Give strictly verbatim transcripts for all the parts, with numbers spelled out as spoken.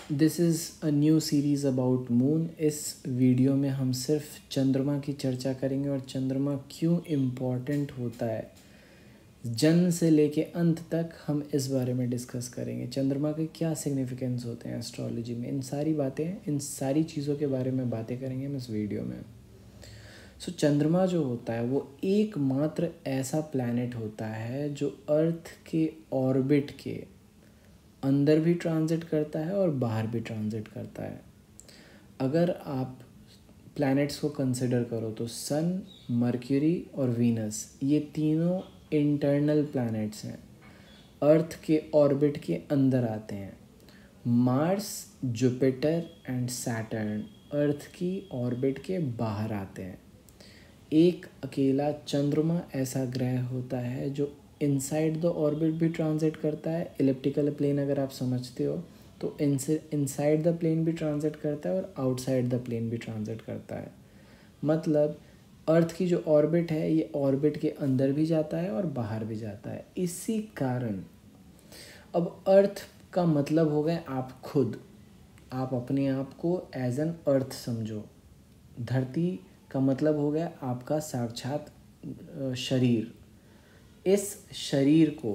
This is a new series about moon. इस video में हम सिर्फ चंद्रमा की चर्चा करेंगे और चंद्रमा क्यों इम्पॉर्टेंट होता है। जन्म से लेके अंत तक हम इस बारे में डिस्कस करेंगे। चंद्रमा के क्या सिग्निफिकेंस होते हैं एस्ट्रोलॉजी में, इन सारी बातें, इन सारी चीज़ों के बारे में बातें करेंगे हम इस वीडियो में। सो so, चंद्रमा जो होता है वो एकमात्र ऐसा प्लैनेट होता है जो अर्थ के ऑर्बिट के अंदर भी ट्रांजिट करता है और बाहर भी ट्रांजिट करता है। अगर आप प्लैनेट्स को कंसिडर करो तो सन, मर्क्यूरी और वीनस, ये तीनों इंटरनल प्लैनेट्स हैं, अर्थ के ऑर्बिट के अंदर आते हैं। Mars, Jupiter and Saturn Earth की ऑर्बिट के बाहर आते हैं। एक अकेला चंद्रमा ऐसा ग्रह होता है जो इनसाइड द ऑर्बिट भी ट्रांजिट करता है। इलिप्टिकल प्लेन अगर आप समझते हो तो इनसाइड द प्लेन भी ट्रांजिट करता है और आउटसाइड द प्लेन भी ट्रांजिट करता है। मतलब अर्थ की जो ऑर्बिट है ये ऑर्बिट के अंदर भी जाता है और बाहर भी जाता है। इसी कारण अब अर्थ का मतलब हो गया आप खुद, आप अपने आप को एज एन अर्थ समझो। धरती का मतलब हो गया आपका साक्षात शरीर। इस शरीर को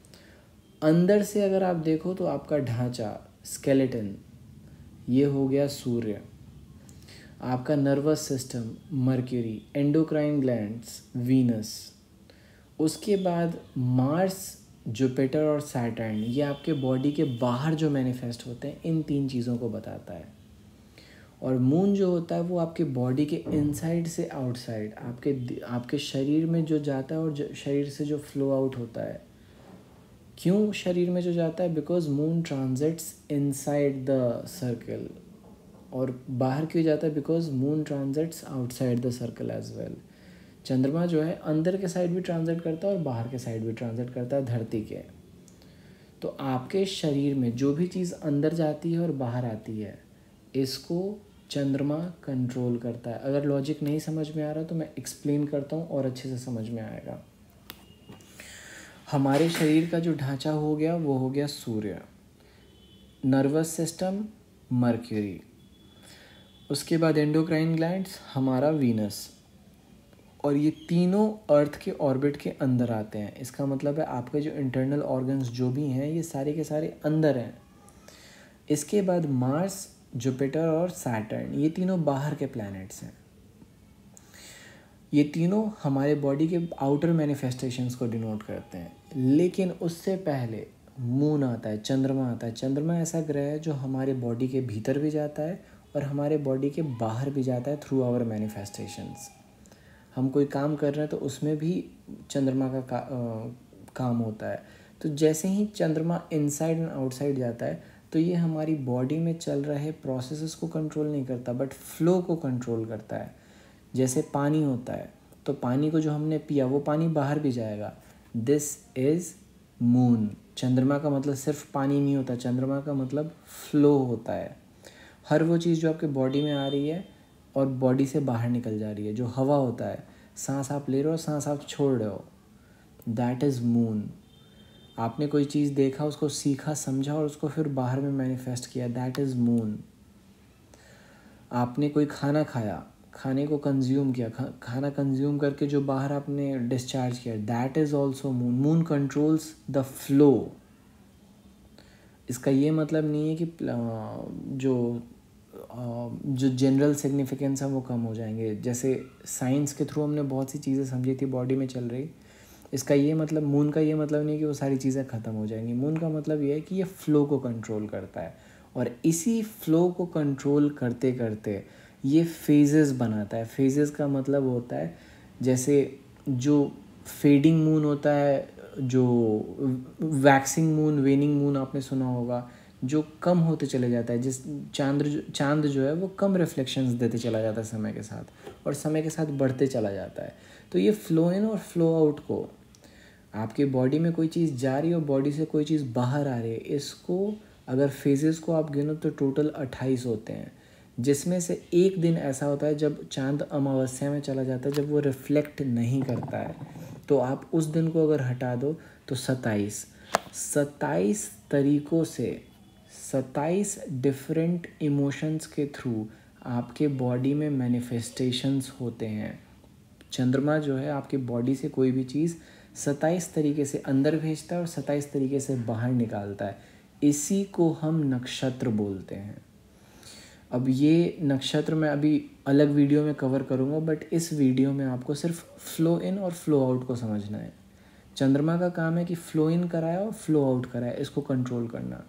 अंदर से अगर आप देखो तो आपका ढांचा, स्केलेटन, ये हो गया सूर्य। आपका nervous system Mercury, endocrine glands Venus. उसके बाद मार्स, जुपिटर और सैटर्न, ये आपके बॉडी के बाहर जो मैनिफेस्ट होते हैं, इन तीन चीज़ों को बताता है। और मून जो होता है वो आपके बॉडी के इनसाइड से आउटसाइड, आपके आपके शरीर में जो जाता है और शरीर से जो फ्लो आउट होता है। क्यों शरीर में जो जाता है? Because moon transits inside the circle. और बाहर क्यों जाता है? Because moon transits outside the circle as well. चंद्रमा जो है अंदर के साइड भी ट्रांजिट करता है और बाहर के साइड भी ट्रांजिट करता है धरती के। तो आपके शरीर में जो भी चीज़ अंदर जाती है और बाहर आती है, इसको चंद्रमा कंट्रोल करता है। अगर लॉजिक नहीं समझ में आ रहा तो मैं एक्सप्लेन करता हूँ और अच्छे से समझ में आएगा। हमारे शरीर का जो ढांचा हो गया वो हो गया सूर्य, नर्वस सिस्टम मर्क्यूरी, उसके बाद एंडोक्राइन ग्लैंड्स हमारा वीनस, और ये तीनों अर्थ के ऑर्बिट के अंदर आते हैं। इसका मतलब है आपके जो इंटरनल ऑर्गन्स जो भी हैं ये सारे के सारे अंदर हैं। इसके बाद मार्स, जुपिटर और सैटर्न, ये तीनों बाहर के प्लैनेट्स हैं। ये तीनों हमारे बॉडी के आउटर मैनिफेस्टेशंस को डिनोट करते हैं। लेकिन उससे पहले मून आता है, चंद्रमा आता है। चंद्रमा ऐसा ग्रह है जो हमारे बॉडी के भीतर भी जाता है और हमारे बॉडी के बाहर भी जाता है थ्रू आवर मैनिफेस्टेशंस। हम कोई काम कर रहे हैं तो उसमें भी चंद्रमा का, का आ, काम होता है। तो जैसे ही चंद्रमा इनसाइड एंड आउटसाइड जाता है तो ये हमारी बॉडी में चल रहे प्रोसेसेस को कंट्रोल नहीं करता बट फ्लो को कंट्रोल करता है। जैसे पानी होता है तो पानी को जो हमने पिया वो पानी बाहर भी जाएगा। This is moon. चंद्रमा का मतलब सिर्फ पानी नहीं होता, चंद्रमा का मतलब फ्लो होता है। हर वो चीज़ जो आपके बॉडी में आ रही है और बॉडी से बाहर निकल जा रही है, जो हवा होता है, सांस आप ले रहे हो, सांस आप छोड़ रहे हो, दैट इज़ मून। आपने कोई चीज़ देखा, उसको सीखा, समझा और उसको फिर बाहर में मैनिफेस्ट किया, दैट इज़ मून। आपने कोई खाना खाया, खाने को कंज्यूम किया, खा, खाना कंज्यूम करके जो बाहर आपने डिस्चार्ज किया, that is also moon. Moon controls the flow. इसका ये मतलब नहीं है कि जो जो जनरल सिग्निफिकेंस है वो कम हो जाएंगे। जैसे साइंस के थ्रू हमने बहुत सी चीज़ें समझी थी बॉडी में चल रही, इसका ये मतलब, मून का ये मतलब नहीं कि वो सारी चीज़ें ख़त्म हो जाएंगी। मून का मतलब ये है कि ये फ़्लो को कंट्रोल करता है और इसी फ़्लो को कंट्रोल करते करते ये फेजेस बनाता है। फेजेस का मतलब होता है जैसे जो फेडिंग मून होता है, जो वैक्सिंग मून, वेनिंग मून आपने सुना होगा, जो कम होते चले जाता है। जिस चांद चांद जो है वो कम रिफ्लेक्शंस देते चला जाता है समय के साथ और समय के साथ बढ़ते चला जाता है। तो ये फ्लो इन और फ्लो आउट को, आपके बॉडी में कोई चीज़ जा रही है और बॉडी से कोई चीज़ बाहर आ रही है, इसको अगर फेजेस को आप गिनो तो टोटल अट्ठाईस होते हैं। जिसमें से एक दिन ऐसा होता है जब चांद अमावस्या में चला जाता है, जब वो रिफ्लेक्ट नहीं करता है। तो आप उस दिन को अगर हटा दो तो सत्ताईस सत्ताईस तरीक़ों से सत्ताईस डिफरेंट इमोशंस के थ्रू आपके बॉडी में मैनिफेस्टेशंस होते हैं। चंद्रमा जो है आपकी बॉडी से कोई भी चीज़ सत्ताईस तरीके से अंदर भेजता है और सत्ताईस तरीके से बाहर निकालता है। इसी को हम नक्षत्र बोलते हैं। अब ये नक्षत्र मैं अभी अलग वीडियो में कवर करूँगा, बट इस वीडियो में आपको सिर्फ फ्लो इन और फ्लो आउट को समझना है। चंद्रमा का काम है कि फ्लो इन कराए और फ्लो आउट कराए, इसको कंट्रोल करना,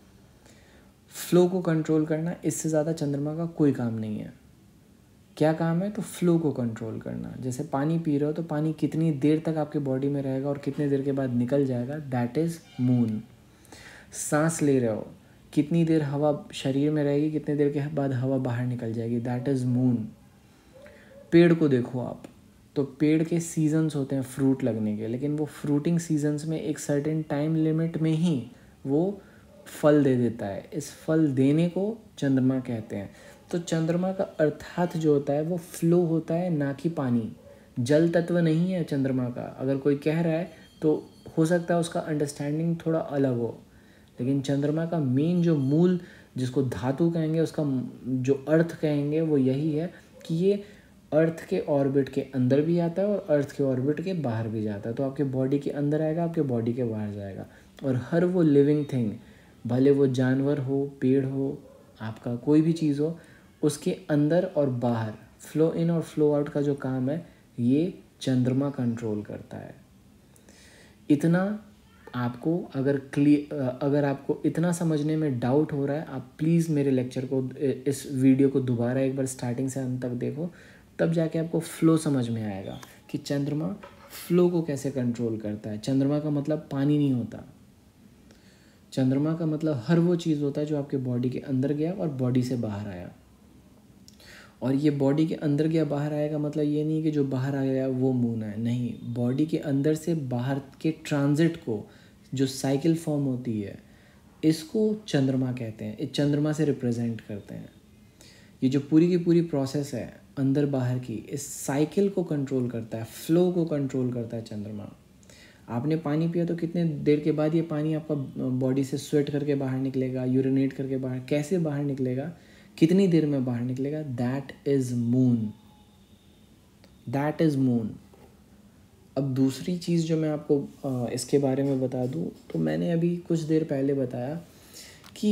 फ्लो को कंट्रोल करना। इससे ज़्यादा चंद्रमा का कोई काम नहीं है। क्या काम है? तो फ्लो को कंट्रोल करना। जैसे पानी पी रहे हो तो पानी कितनी देर तक आपके बॉडी में रहेगा और कितनी देर के बाद निकल जाएगा, दैट इज़ मून। सांस ले रहे हो, कितनी देर हवा शरीर में रहेगी, कितनी देर के बाद हवा बाहर निकल जाएगी, दैट इज़ मून। पेड़ को देखो आप, तो पेड़ के सीजन्स होते हैं फ्रूट लगने के, लेकिन वो फ्रूटिंग सीजन्स में एक सर्टेन टाइम लिमिट में ही वो फल दे देता है। इस फल देने को चंद्रमा कहते हैं। तो चंद्रमा का अर्थात जो होता है वो फ्लो होता है, ना कि पानी। जल तत्व नहीं है चंद्रमा का। अगर कोई कह रहा है तो हो सकता है उसका अंडरस्टैंडिंग थोड़ा अलग हो, लेकिन चंद्रमा का मेन जो मूल, जिसको धातु कहेंगे, उसका जो अर्थ कहेंगे, वो यही है कि ये अर्थ के ऑर्बिट के अंदर भी आता है और अर्थ के ऑर्बिट के बाहर भी जाता है। तो आपके बॉडी के अंदर आएगा, आपके बॉडी के बाहर जाएगा। और हर वो लिविंग थिंग, भले वो जानवर हो, पेड़ हो, आपका कोई भी चीज़ हो, उसके अंदर और बाहर फ्लो इन और फ्लो आउट का जो काम है ये चंद्रमा कंट्रोल करता है। इतना आपको अगर क्लियर अगर आपको इतना समझने में डाउट हो रहा है, आप प्लीज़ मेरे लेक्चर को, इस वीडियो को दोबारा एक बार स्टार्टिंग से अंत तक देखो, तब जाके आपको फ्लो समझ में आएगा कि चंद्रमा फ्लो को कैसे कंट्रोल करता है। चंद्रमा का मतलब पानी नहीं होता। चंद्रमा का मतलब हर वो चीज़ होता है जो आपके बॉडी के अंदर गया और बॉडी से बाहर आया। और ये बॉडी के अंदर गया बाहर आया का मतलब ये नहीं कि जो बाहर आ गया वो मून है, नहीं। बॉडी के अंदर से बाहर के ट्रांजिट को, जो साइकिल फॉर्म होती है, इसको चंद्रमा कहते हैं। इस चंद्रमा से रिप्रेजेंट करते हैं। ये जो पूरी की पूरी प्रोसेस है अंदर बाहर की, इस साइकिल को कंट्रोल करता है, फ्लो को कंट्रोल करता है चंद्रमा। आपने पानी पिया तो कितने देर के बाद ये पानी आपका बॉडी से स्वेट करके बाहर निकलेगा, यूरिनेट करके बाहर, कैसे बाहर निकलेगा, कितनी देर में बाहर निकलेगा, that is moon. That is moon. अब दूसरी चीज़ जो मैं आपको इसके बारे में बता दूं, तो मैंने अभी कुछ देर पहले बताया कि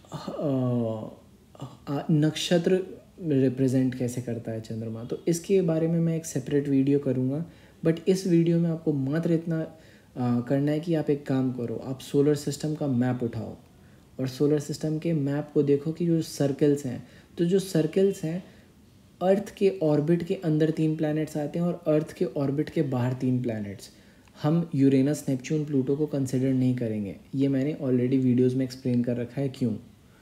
नक्षत्र रिप्रेजेंट कैसे करता है चंद्रमा। तो इसके बारे में मैं एक सेपरेट वीडियो करूँगा, बट इस वीडियो में आपको मात्र इतना आ, करना है कि आप एक काम करो, आप सोलर सिस्टम का मैप उठाओ और सोलर सिस्टम के मैप को देखो कि जो सर्कल्स हैं, तो जो सर्कल्स हैं, अर्थ के ऑर्बिट के अंदर तीन प्लैनेट्स आते हैं और अर्थ के ऑर्बिट के बाहर तीन प्लैनेट्स। हम यूरेनस, नेपच्यून, प्लूटो को कंसिडर नहीं करेंगे। ये मैंने ऑलरेडी वीडियोस में एक्सप्लेन कर रखा है क्यों।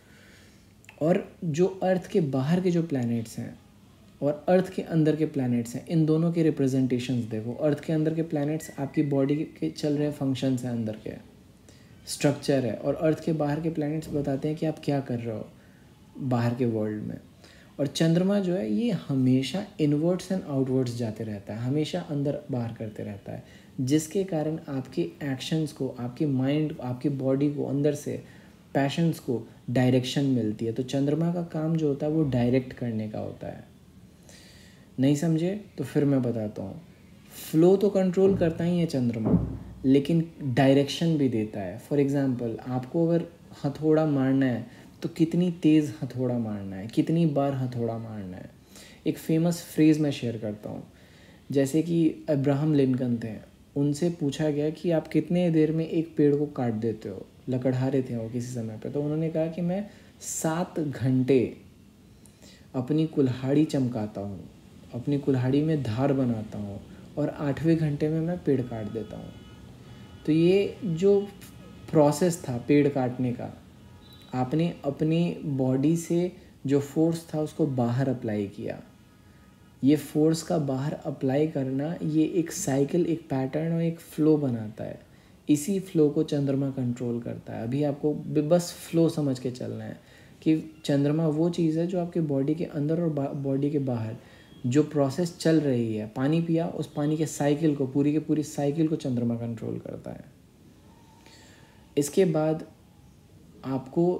और जो अर्थ के बाहर के जो प्लैनेट्स हैं और अर्थ के अंदर के प्लैनेट्स हैं, इन दोनों के रिप्रेजेंटेशंस देखो। अर्थ के अंदर के प्लैनेट्स आपकी बॉडी के चल रहे फंक्शंस हैं, अंदर के स्ट्रक्चर है, और अर्थ के बाहर के प्लैनेट्स बताते हैं कि आप क्या कर रहे हो बाहर के वर्ल्ड में। और चंद्रमा जो है ये हमेशा इनवर्ड्स एंड आउटवर्ड्स जाते रहता है, हमेशा अंदर बाहर करते रहता है, जिसके कारण आपके एक्शंस को, आपके माइंड, आपकी बॉडी को, अंदर से पैशंस को डायरेक्शन मिलती है। तो चंद्रमा का काम जो होता है वो डायरेक्ट करने का होता है। नहीं समझे तो फिर मैं बताता हूँ। फ्लो तो कंट्रोल करता ही है चंद्रमा, लेकिन डायरेक्शन भी देता है। फॉर एग्ज़ाम्पल, आपको अगर हथौड़ा मारना है तो कितनी तेज़ हथौड़ा मारना है, कितनी बार हथौड़ा मारना है। एक फेमस फ्रेज़ मैं शेयर करता हूँ। जैसे कि अब्राहम लिंकन थे, उनसे पूछा गया कि आप कितने देर में एक पेड़ को काट देते हो, लकड़हारे थे वो किसी समय पे। तो उन्होंने कहा कि मैं सात घंटे अपनी कुल्हाड़ी चमकाता हूँ, अपनी कुल्हाड़ी में धार बनाता हूँ, और आठवें घंटे में मैं पेड़ काट देता हूँ। तो ये जो प्रोसेस था पेड़ काटने का, आपने अपनी बॉडी से जो फोर्स था उसको बाहर अप्लाई किया। ये फोर्स का बाहर अप्लाई करना, ये एक साइकिल, एक पैटर्न और एक फ़्लो बनाता है। इसी फ्लो को चंद्रमा कंट्रोल करता है। अभी आपको बस फ्लो समझ के चलना है कि चंद्रमा वो चीज़ है जो आपके बॉडी के अंदर और बॉडी के बाहर जो प्रोसेस चल रही है। पानी पिया, उस पानी के साइकिल को, पूरी के पूरी साइकिल को चंद्रमा कंट्रोल करता है। इसके बाद आपको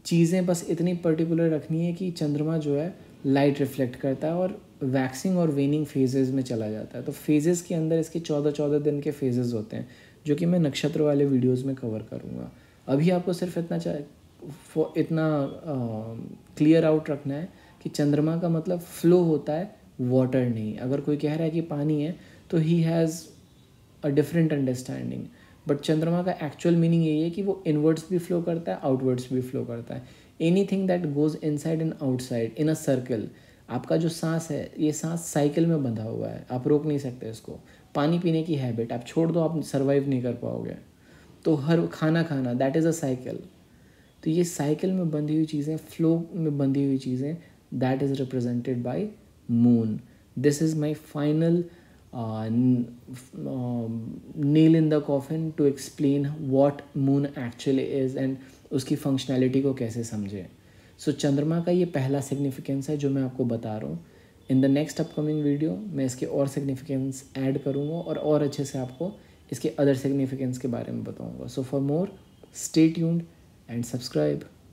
चीज़ें बस इतनी पर्टिकुलर रखनी है कि चंद्रमा जो है लाइट रिफ्लेक्ट करता है और वैक्सिंग और वेनिंग फेजेस में चला जाता है। तो फेजेस के अंदर इसके चौदह चौदह दिन के फेजेस होते हैं, जो कि मैं नक्षत्र वाले वीडियोस में कवर करूँगा। अभी आपको सिर्फ इतना चाहे इतना क्लियर आउट रखना है कि चंद्रमा का मतलब फ्लो होता है, वाटर नहीं। अगर कोई कह रहा है कि पानी है तो he has a different understanding, but चंद्रमा का एक्चुअल मीनिंग यही है कि वो इनवर्ड्स भी फ्लो करता है, आउटवर्ड्स भी फ्लो करता है। Anything that goes inside and outside in a circle. आपका जो सांस है, ये सांस साइकिल में बंधा हुआ है, आप रोक नहीं सकते इसको। पानी पीने की हैबिट आप छोड़ दो, आप सर्वाइव नहीं कर पाओगे। तो हर खाना खाना, दैट इज़ अ साइकिल। तो ये साइकिल में बंधी हुई चीज़ें, फ्लो में बंधी हुई चीज़ें, that is represented by moon. This is my final nail in the coffin to explain what moon actually is and उसकी फंक्शनैलिटी को कैसे समझें। सो so, चंद्रमा का ये पहला सिग्निफिकेंस है जो मैं आपको बता रहा हूँ। In the next upcoming video मैं इसके और सिग्निफिकेंस ऐड करूँगा और और अच्छे से आपको इसके अदर सिग्निफिकेंस के बारे में बताऊँगा। So for more, stay tuned and subscribe.